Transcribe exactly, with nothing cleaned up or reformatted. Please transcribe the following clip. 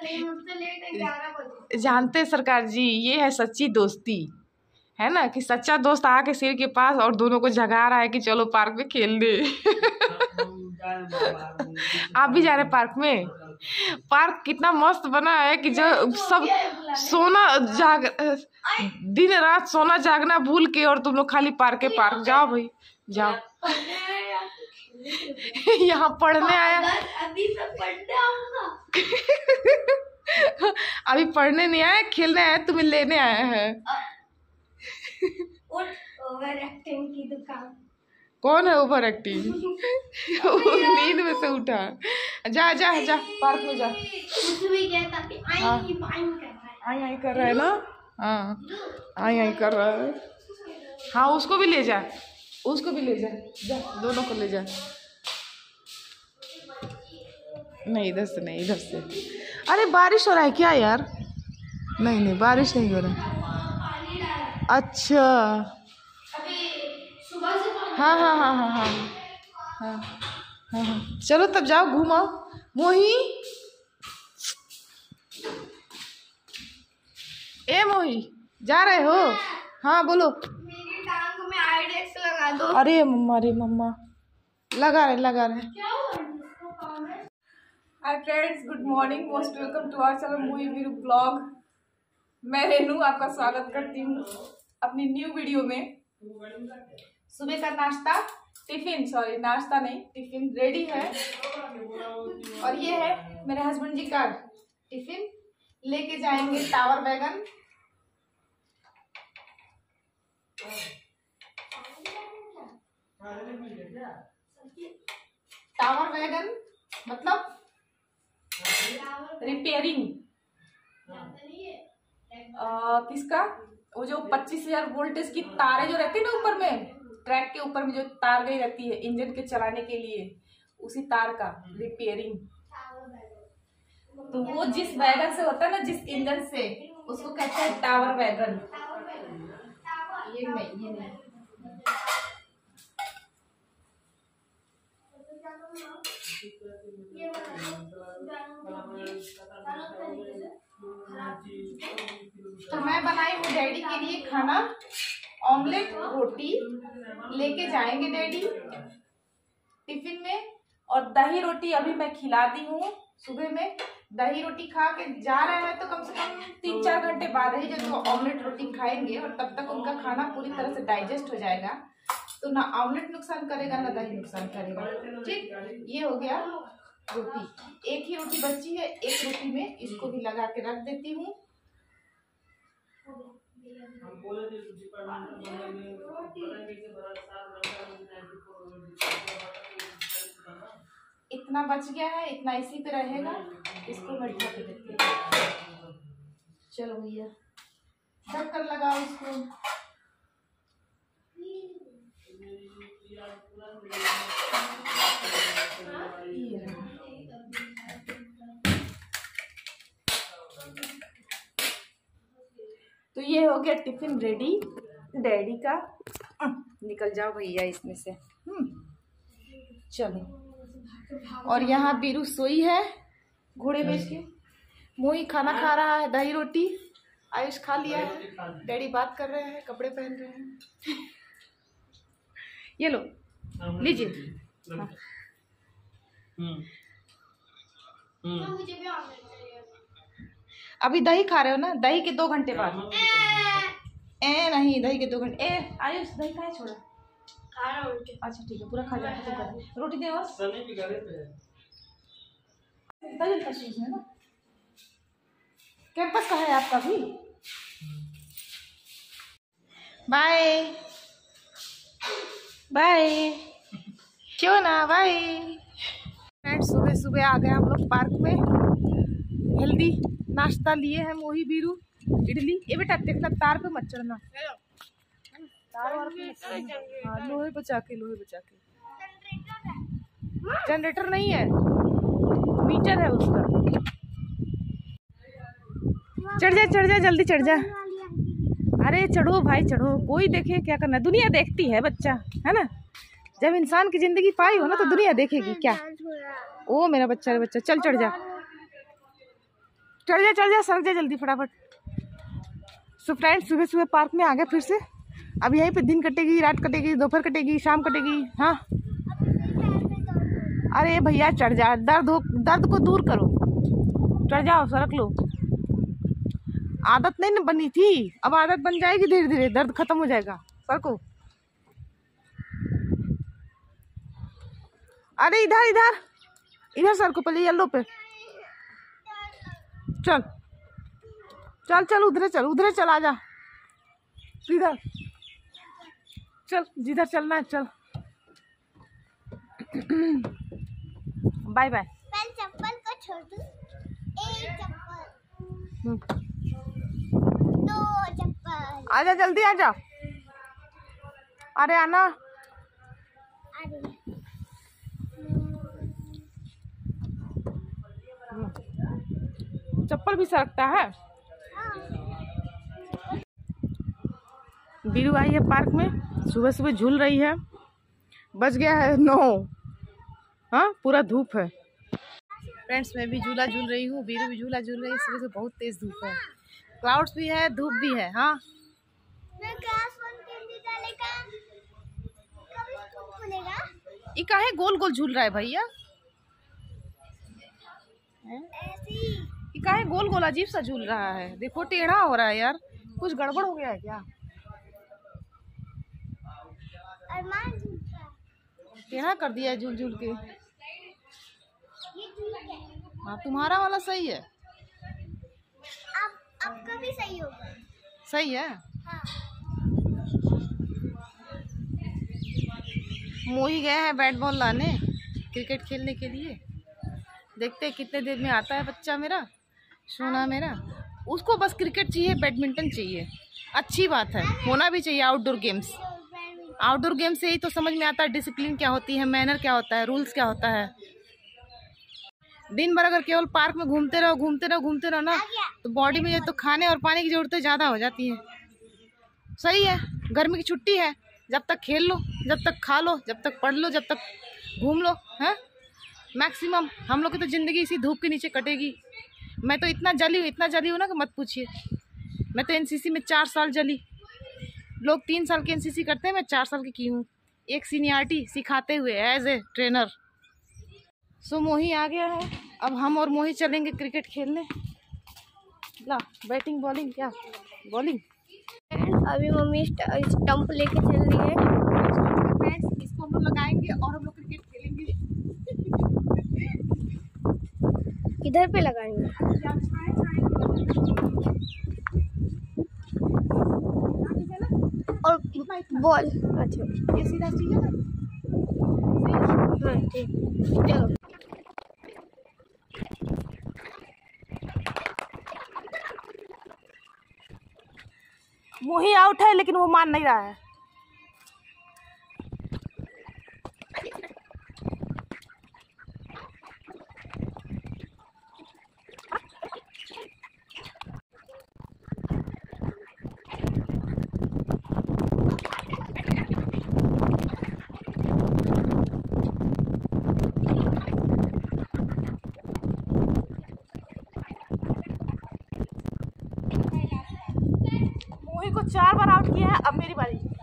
जानते सरकार जी, ये है सच्ची दोस्ती, है ना, कि सच्चा दोस्त आके शेर के पास और दोनों को जगा रहा है कि चलो पार्क में खेलने। आप भी जा रहे पार्क में? पार्क कितना मस्त बना है कि जो सब सोना जाग दिन रात सोना जागना भूल के और तुम लोग खाली पार्क के पार्क जाओ भाई जाओ। यहाँ पढ़ने आया, अभी मैं पढ़ने आऊंगा। अभी पढ़ने नहीं आया, खेलने आया, तुम्हें लेने आया है। ओवर एक्टिंग की दुकान। कौन है ओवर एक्टिंग? नींद में से उठा। जा जा जा पार्क में जा। भी कहता कि आई हाँ। आई कर रहा है। आई आई कर रहा है ना? हाँ आई आई कर रहा है। हाँ उसको भी ले जा, उसको भी ले जा, जा दोनों को ले जा। नहीं इधर से नहीं, इधर से। अरे बारिश हो रहा है क्या यार? नहीं नहीं बारिश नहीं हो रहा है। अच्छा हाँ हाँ हाँ हाँ हाँ हाँ हाँ हाँ चलो तब जाओ घूमो। मोही ए मोही जा रहे हो? हाँ बोलो। मेरी टांग में आइडेक्स लगा दो। अरे मम्मा अरे मम्मा लगा रहे लगा रहे। Hi friends, good morning, most welcome to our channel Mohi Veeru blog. मैं रेनू आपका स्वागत करती हूँ अपनी न्यू वीडियो में। सुबह का नाश्ता टिफिन सॉरी नाश्ता नहीं टिफिन रेडी है और ये है मेरे हस्बैंड जी का टिफिन। लेके जाएंगे टावर वैगन। टावर वैगन मतलब रिपेयरिंग किसका, वो जो पच्चीस हजार वोल्टेज की तारें जो रहती है ना ऊपर में, ट्रैक के ऊपर में जो तार गई रहती है इंजन के चलाने के लिए, उसी तार का रिपेयरिंग। तो वो जिस वैगन से होता है ना, जिस इंजन से, उसको कहते हैं टावर वैगन। ये नहीं ये नहीं तो मैं बनाई हूँ डैडी के लिए खाना, ऑमलेट रोटी लेके जाएंगे डैडी टिफिन में। और दही रोटी अभी मैं खिला दी हूँ। सुबह में दही रोटी खा के जा रहे हैं तो कम से कम तीन चार घंटे बाद ही जब वो ऑमलेट रोटी खाएंगे और तब तक उनका खाना पूरी तरह से डाइजेस्ट हो जाएगा। तो ना ऑमलेट नुकसान करेगा ना दही नुकसान करेगा। ठीक, ये हो गया रोटी। एक ही रोटी बची है, एक रोटी में इसको भी लगा के रख देती हूँ। इतना बच गया है, इतना इसी पे रहेगा, इसको मैं ढक देती हूँ। चलो भैया ढक कर लगाओ इसको। तो ये हो गया टिफिन रेडी डैडी का। निकल जाओ भैया इसमें से। हम्म चलो। और यहाँ बीरू सोई है घोड़े बेच के। मोही खाना खा रहा है, दही रोटी आयुष खा लिया है। डैडी बात कर रहे हैं, कपड़े पहन रहे हैं। ये लो लीजिए। हाँ। अभी दही खा रहे हो ना, दही के दो घंटे बाद। ए नहीं दही के दो घंटे। ए आयुष दही खाए छोड़ा? अच्छा ठीक है पूरा खा जाए। रोटी दे और है ना। कैंपस का है आपका भी? बाय बाय क्यों ना बाय। फ्रेंड्स सुबह सुबह आ गए हम लोग पार्क में। हेल्दी नाश्ता लिए हैं मोही बीरू इडली। ये बेटा देखना तार पे मत चढ़ना, तार और हाँ लोहे बचा के लोहे बचा के। जनरेटर नहीं है, मीटर है उसका। चढ़ जा चढ़ जा जल्दी चढ़ जा। अरे चढ़ो भाई चढ़ो, कोई देखे क्या करना, दुनिया देखती है बच्चा, है ना। जब इंसान की जिंदगी पाई हो ना तो दुनिया देखेगी क्या। ओ मेरा बच्चा रे बच्चा, चल चढ़ जा। चढ़ जा चढ़ जा, सरक जा जल्दी फटाफट। सो फ्रेंड्स, सुबह सुबह पार्क में आ गए फिर से। अब यहीं पे दिन कटेगी, रात कटेगी, दोपहर कटेगी, शाम कटेगी। हाँ अरे भैया चढ़ जा, दर्द हो, दर्द को दूर करो, चढ़ जाओ, सरक लो। आदत नहीं न बनी थी, अब आदत बन जाएगी धीरे धीरे, दर्द खत्म हो जाएगा। सरको। अरे इधर इधर इधर सरको, पहले येलो पे चल चल चल, उधर चल, उधर चल, आ जा इधर चल, जिधर चलना है चल। Bye bye. चप्पल को छोड़ दूं, एक चप्पल, दो चप्पल, आजा जल्दी आजा। अरे आना। चप्पल भी सरकता है। बीरू आई है पार्क में, सुबह सुबह झूल रही है। बज गया है नौ। हाँ पूरा धूप है। फ्रेंड्स, मैं भी झूला झूल रही हूँ, बीरू भी झूला झूल रही है। सुबह से बहुत तेज धूप है, क्लाउड्स भी है, धूप भी है। हाँ ये काहे गोल गोल झूल रहा है भैया? ये काहे गोल गोल अजीब सा झूल रहा है? देखो टेढ़ा हो रहा है यार, कुछ गड़बड़ हो गया है क्या? टेढ़ा कर दिया है झूल झूल के। हाँ तुम्हारा वाला सही है। अब आपका भी सही होगा। सही है। हाँ। मोही गए हैं बैट बॉल लाने क्रिकेट खेलने के लिए। देखते हैं कितने देर में आता है बच्चा मेरा, सोना मेरा। उसको बस क्रिकेट चाहिए, बैडमिंटन चाहिए। अच्छी बात है, होना भी चाहिए आउटडोर गेम्स। आउटडोर गेम से ही तो समझ में आता है डिसिप्लिन क्या होती है, मैनर क्या होता है, रूल्स क्या होता है। दिन भर अगर केवल पार्क में घूमते रहो घूमते रहो घूमते रहो ना, तो बॉडी में तो खाने और पानी की जरूरतें ज़्यादा हो जाती है। सही है, गर्मी की छुट्टी है, जब तक खेल लो, जब तक खा लो, जब तक पढ़ लो, जब तक घूम लो। हैं मैक्सिमम हम लोग की तो ज़िंदगी इसी धूप के नीचे कटेगी। मैं तो इतना जली हूँ, इतना जली हूँ ना कि मत पूछिए। मैं तो एनसीसी में चार साल जली। लोग तीन साल की एनसीसी करते हैं, मैं चार साल की की हूँ, एक सीनियरिटी सिखाते हुए एज ए ट्रेनर। सो मोही आ गया है, अब हम और मोही चलेंगे क्रिकेट खेलने। ला बैटिंग बॉलिंग, क्या बॉलिंग। अभी मम्मी स्टंप लेके चल रही है। फ्रेंड्स, इसको हम लोग लगाएंगे और हम लोग क्रिकेट खेलेंगे। किधर पे लगाएंगे? और बॉल अच्छा ये सीधा चाहिए ना? हाँ ठीक, चलो। मोही आउट है, लेकिन वो मान नहीं रहा है। मोही को चार बार आउट किया है, अब मेरी बारी।